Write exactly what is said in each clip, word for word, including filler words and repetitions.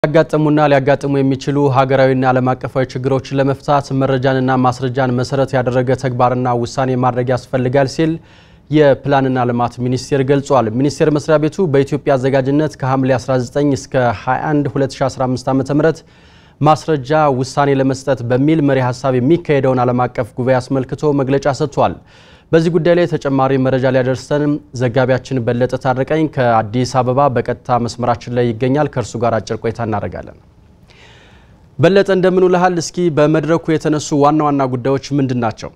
ያጋጥሙና ሊያጋጥሙ የሚችሉ ሀገራዊና ዓለም አቀፋዊ ችግሮችን ለመፍታት መረጃንና ማስረጃን መሰረት ያደረገ ተግባርና ውሳኔ ማድረግ ያስፈልጋል ሲል የፕላንና ልማት ሚኒስቴር ገልጿል። ሚኒስቴር መስሪያ ቤቱ በኢትዮጵያ አዘጋጅነት ከሐምሌ አስራ ዘጠኝ እስከ ሃያ አንድ ሁለት ሺህ አስራ አምስት ዓ.ም ማስረጃ ውሳኔ ለመስጠት በሚል መሪ ሐሳብ የሚካሄደውን ዓለም አቀፍ ጉባኤ አስመልክቶ መግለጫ ሰጥቷል። በዚህ ጉዳይ ላይ ተጨማሪ መረጃ ሊያደርሰን ዘጋቢያችን በለጠ ታረቀኝ ከአዲስ አበባ በቀጥታ መስመራችን ላይ ይገኛል። ከርሱ ጋር አጭር ቆይታ እናደርጋለን። በለጠ እንደምን ውለሃል? እስኪ በመድረኩ የተነሱ ዋና ዋና ጉዳዮች ምንድናቸው?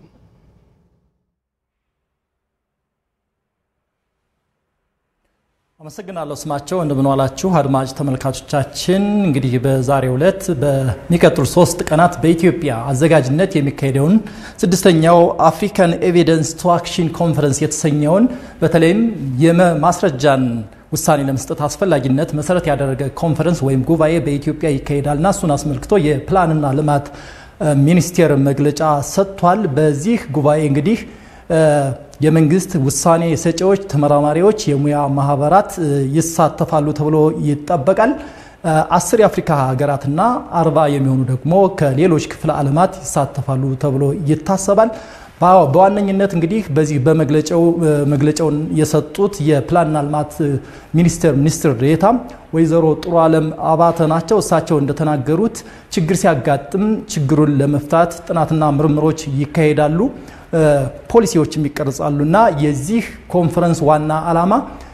አመሰግናለሁ ስማቸው። እንደምን ዋላችሁ አድማጭ ተመልካቾቻችን። እንግዲህ በዛሬው ዕለት በሚቀጥሉ ሶስት ቀናት በኢትዮጵያ አዘጋጅነት የሚካሄደውን ስድስተኛው አፍሪካን ኤቪደንስ ቱ አክሽን ኮንፈረንስ የተሰኘውን በተለይም የማስረጃን ውሳኔ ለመስጠት አስፈላጊነት መሰረት ያደረገ ኮንፈረንስ ወይም ጉባኤ በኢትዮጵያ ይካሄዳልና እሱን አስመልክቶ የፕላንና ልማት ሚኒስቴር መግለጫ ሰጥቷል። በዚህ ጉባኤ እንግዲህ የመንግስት ውሳኔ ሰጪዎች፣ ተመራማሪዎች፣ የሙያ ማህበራት ይሳተፋሉ ተብሎ ይጠበቃል። አስር የአፍሪካ ሀገራትና አርባ የሚሆኑ ደግሞ ከሌሎች ክፍለ ዓለማት ይሳተፋሉ ተብሎ ይታሰባል። በዋነኝነት እንግዲህ በዚህ በመግለጫው መግለጫውን የሰጡት የፕላንና ልማት ሚኒስቴር ሚኒስትር ዴኤታ ወይዘሮ ጥሩ ዓለም አባተ ናቸው። እሳቸው እንደተናገሩት ችግር ሲያጋጥም ችግሩን ለመፍታት ጥናትና ምርምሮች ይካሄዳሉ፣ ፖሊሲዎች የሚቀርጻሉና የዚህ ኮንፈረንስ ዋና ዓላማ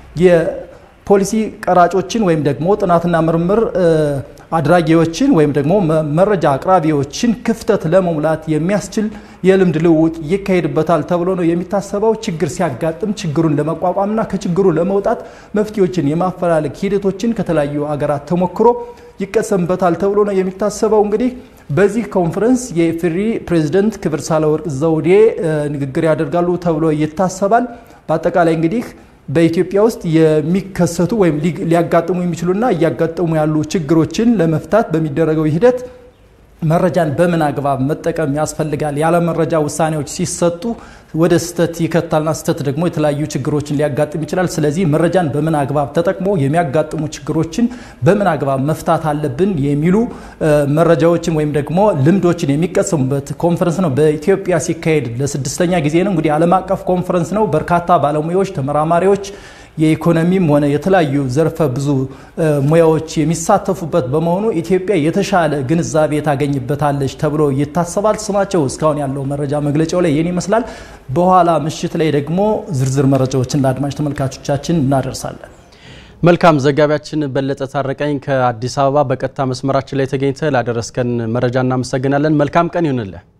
የፖሊሲ ቀራጮችን ወይም ደግሞ ጥናትና ምርምር አድራጊዎችን ወይም ደግሞ መረጃ አቅራቢዎችን ክፍተት ለመሙላት የሚያስችል የልምድ ልውውጥ ይካሄድበታል ተብሎ ነው የሚታሰበው። ችግር ሲያጋጥም ችግሩን ለመቋቋምና ከችግሩ ለመውጣት መፍትሄዎችን የማፈላለግ ሂደቶችን ከተለያዩ ሀገራት ተሞክሮ ይቀሰምበታል ተብሎ ነው የሚታሰበው። እንግዲህ በዚህ ኮንፈረንስ የኢፌዴሪ ፕሬዝዳንት ክብር ሳህለወርቅ ዘውዴ ንግግር ያደርጋሉ ተብሎ ይታሰባል። በአጠቃላይ እንግዲህ በኢትዮጵያ ውስጥ የሚከሰቱ ወይም ሊያጋጥሙ የሚችሉና እያጋጠሙ ያሉ ችግሮችን ለመፍታት በሚደረገው ሂደት መረጃን በምን አግባብ መጠቀም ያስፈልጋል፣ ያለ መረጃ ውሳኔዎች ሲሰጡ ወደ ስተት ይከታልና ስተት ደግሞ የተለያዩ ችግሮችን ሊያጋጥም ይችላል። ስለዚህ መረጃን በምን አግባብ ተጠቅሞ የሚያጋጥሙ ችግሮችን በምን አግባብ መፍታት አለብን የሚሉ መረጃዎችን ወይም ደግሞ ልምዶችን የሚቀሰሙበት ኮንፈረንስ ነው። በኢትዮጵያ ሲካሄድ ለስድስተኛ ጊዜ ነው። እንግዲህ ዓለም አቀፍ ኮንፈረንስ ነው። በርካታ ባለሙያዎች፣ ተመራማሪዎች፣ የኢኮኖሚም ሆነ የተለያዩ ዘርፈ ብዙ ሙያዎች የሚሳተፉበት በመሆኑ ኢትዮጵያ የተሻለ ግንዛቤ ታገኝበታለች ተብሎ ይታሰባል። ስማቸው እስካሁን ያለው መረጃ መግለጫው ላይ የኔ ይመስላል። በኋላ ምሽት ላይ ደግሞ ዝርዝር መረጃዎችን ለአድማጭ ተመልካቾቻችን እናደርሳለን። መልካም። ዘጋቢያችን በለጠ ታረቀኝ ከአዲስ አበባ በቀጥታ መስመራችን ላይ ተገኝተህ ላደረስከን መረጃ እናመሰግናለን። መልካም ቀን ይሁንልህ።